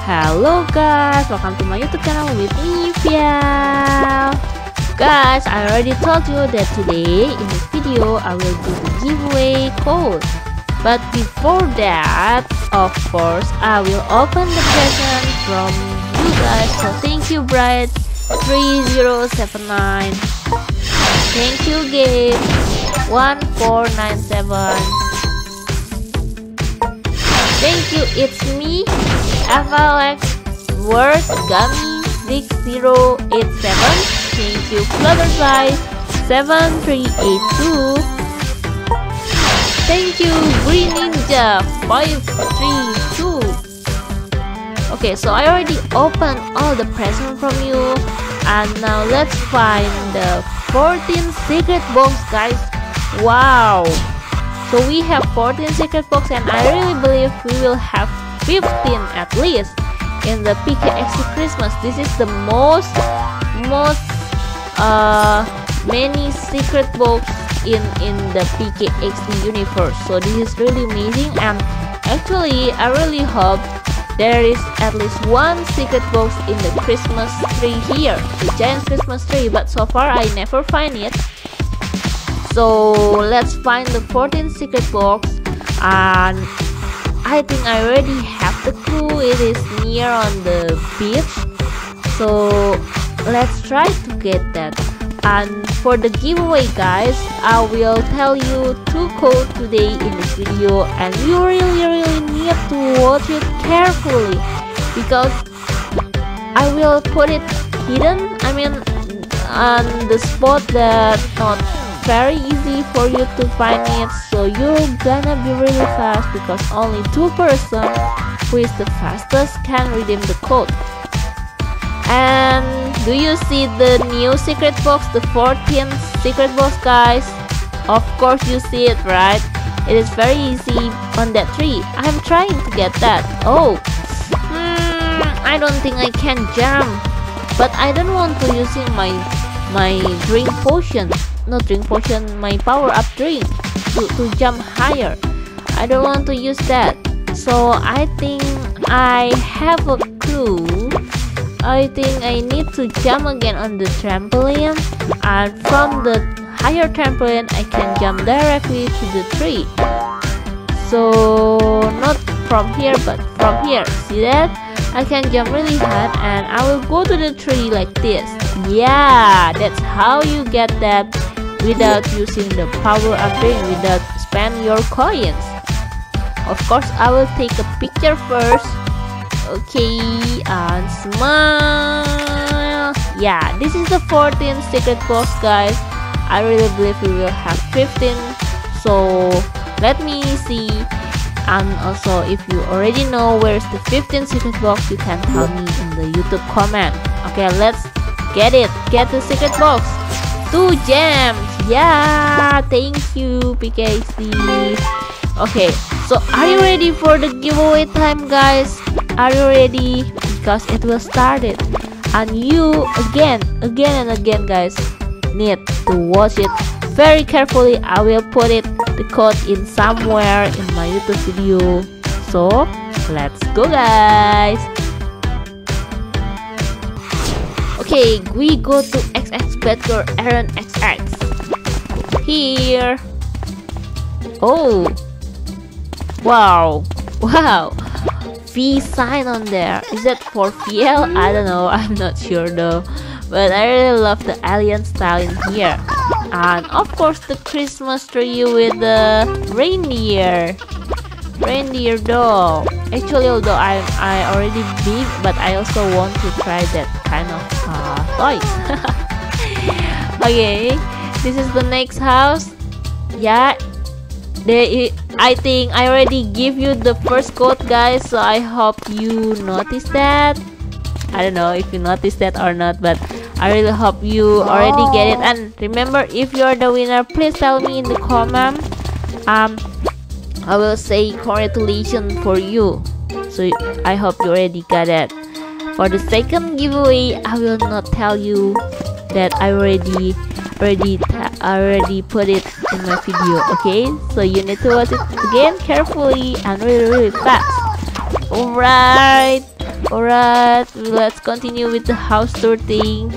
Hello guys, welcome to my YouTube channel with me, Fiel. Guys, I already told you that today in this video I will do the giveaway code. But before that, of course, I will open the present from you guys. So thank you, Bright 3079. Thank you, Gabe 1497. Thank you, it's me, Avalex Word Gummy 6087. Thank you, Flutterfly 7382. Thank you, Green Ninja 532. Okay, so I already opened all the presents from you, and now let's find the 14th secret box, guys. Wow! So we have 14 secret box, and I really believe we will have 15 at least in the PKXD Christmas. This is the most many secret box in the PKXD universe. So this is really amazing, and actually I really hope there is at least one secret box in the Christmas tree here, the giant Christmas tree, but so far I never find it. So let's find the 14th secret box, and I think I already have the clue. It is near on the beach, so let's try to get that. And for the giveaway, guys, I will tell you 2 codes today in this video, and you really need to watch it carefully because I will put it hidden, I mean on the spot that not very easy for you to find it, so you're gonna be really fast because only 2 person who is the fastest can redeem the code. And do you see the new secret box, the 14th secret box, guys? Of course you see it, right? It is very easy on that tree. I'm trying to get that. Oh, I don't think I can jump, but I don't want to using my drink potion, not drink potion, my power up drink to jump higher. I don't want to use that. So I think I have a clue. I think I need to jump again on the trampoline, and from the higher trampoline I can jump directly to the tree. So not from here but from here. See that? I can jump really hard and I will go to the tree like this. Yeah, that's how you get that without using the power up ring, without spend your coins. Of course I will take a picture first. Okay, and smile. Yeah, this is the 14th secret box, guys. I really believe we will have 15. So let me see. And also, if you already know where's the 15th secret box, you can tell me in the YouTube comment. Okay, let's get it. Get the secret box. 2 gems. Yeah, thank you, PKXD. Okay, so are you ready for the giveaway time, guys? Are you ready? Because it will start it, and you again and again, guys, need to watch it very carefully. I will put the code in somewhere in my YouTube video. So let's go, guys. Okay, we go to XX Bedgar Aaron XX here. Oh, wow. V sign on there. Is that for Fiel? I don't know. I'm not sure though. But I really love the alien style in here. And of course the Christmas tree with the reindeer doll. Actually, although I already big, but I also want to try that kind of toys. Okay, this is the next house. Yeah, I think I already give you the first code, guys, so I hope you noticed that. I don't know if you noticed that or not, but I really hope you already get it. And remember, if you are the winner, please tell me in the comment. I will say congratulations for you. So I hope you already got it. For the second giveaway, I will not tell you that I already put it in my video. Okay, so you need to watch it again carefully and really fast. Alright, Alright, let's continue with the house tour thing.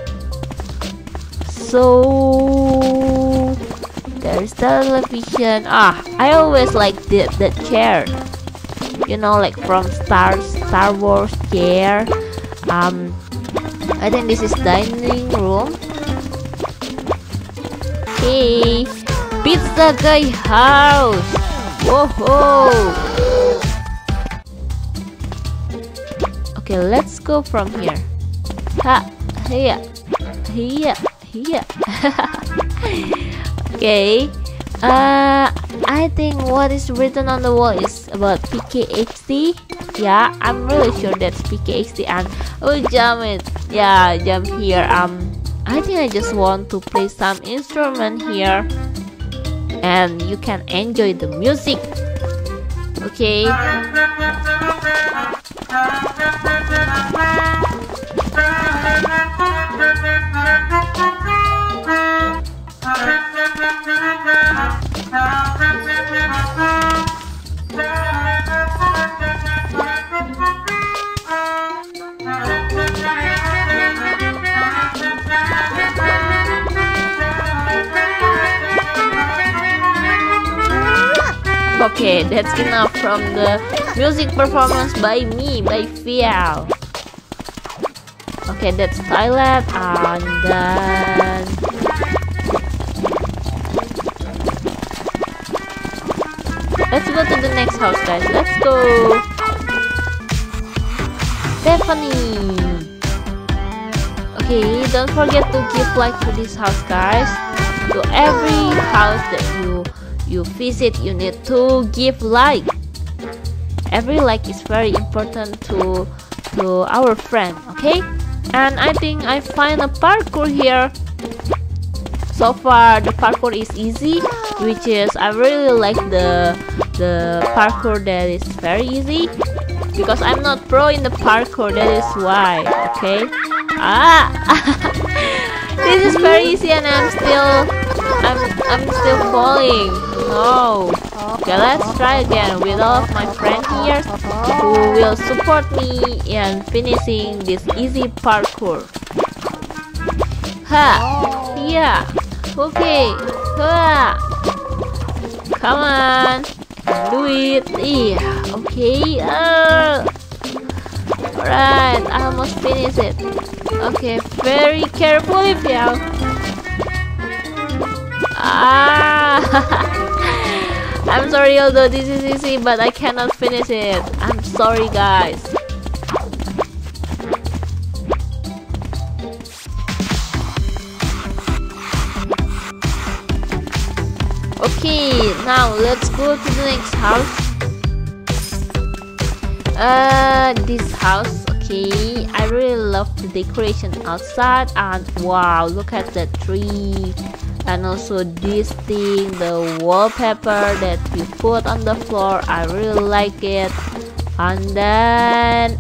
So there's television. I always like that chair. You know, like from Star Wars chair. I think this is dining room. Okay, Pizza Guy house. Whoa! Okay, let's go from here. Here. Okay. I think what is written on the wall is about PKXD. Yeah, I'm really sure that's PKXD, and jump here. I think I just want to play some instrument here, and you can enjoy the music. Okay. Okay, that's enough from the music performance by Fial. Okay, that's toilet, and then let's go to the next house, guys. Let's go. Stephanie. Okay, don't forget to give like to this house, guys. To every house that you visit, you need to give like. Every like is very important to our friend. Okay, and I think I find a parkour here. So far the parkour is easy, which is I really like the parkour that is very easy, because I'm not pro in the parkour, that is why. Okay. This is very easy, and I'm still falling. No. Okay, let's try again with all of my friends here who will support me in finishing this easy parkour. Yeah. Okay. Come on. Do it. Yeah. Okay. Alright, I almost finished it. Okay, very carefully, Piao. I'm sorry, although this is easy, but I cannot finish it. I'm sorry, guys. Okay, now let's go to the next house. This house. Okay, I really love the decoration outside, and wow, look at the tree. And also this thing, the wallpaper that we put on the floor, I really like it. And then,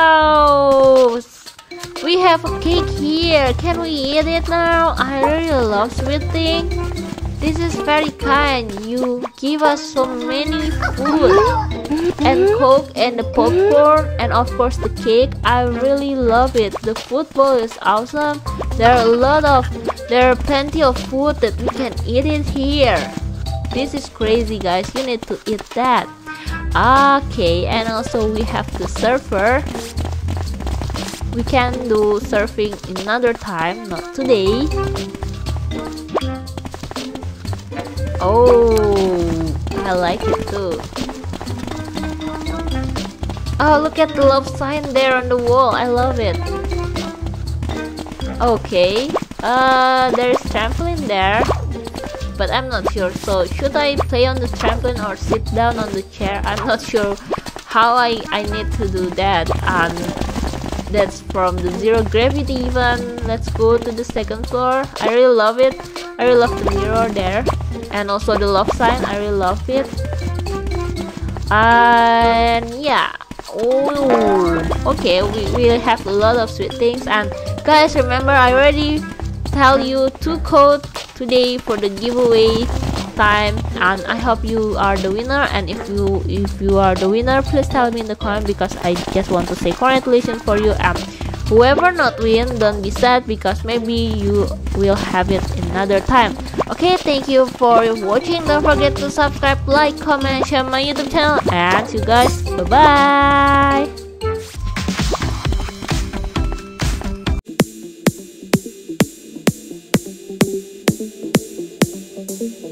we have a cake here. Can we eat it now? I really love sweet thing. This is very kind. You give us so many food and Coke and the popcorn and of course the cake. I really love it. The football is awesome. There are plenty of food that we can eat it here. This is crazy, guys. You need to eat that. Okay, and also we have the surfer. We can do surfing another time, not today. Oh, I like it too. Oh, look at the love sign there on the wall. I love it. Okay. There's trampoline there, but I'm not sure. So should I play on the trampoline or sit down on the chair? I'm not sure how I need to do that. And that's from the zero gravity even. Let's go to the second floor. I really love it. I really love the mirror there, and also the love sign. I really love it. And yeah. Oh, okay. We have a lot of sweet things. And guys, remember I already tell you 2 codes today for the giveaway time. and I hope you are the winner. And if you are the winner, please tell me in the comment, because I just want to say congratulations for you. And whoever not win, don't be sad, because maybe you will have it another time. Okay, thank you for watching. Don't forget to subscribe, like, comment, and share my YouTube channel, and see you guys. Bye bye. Thank you.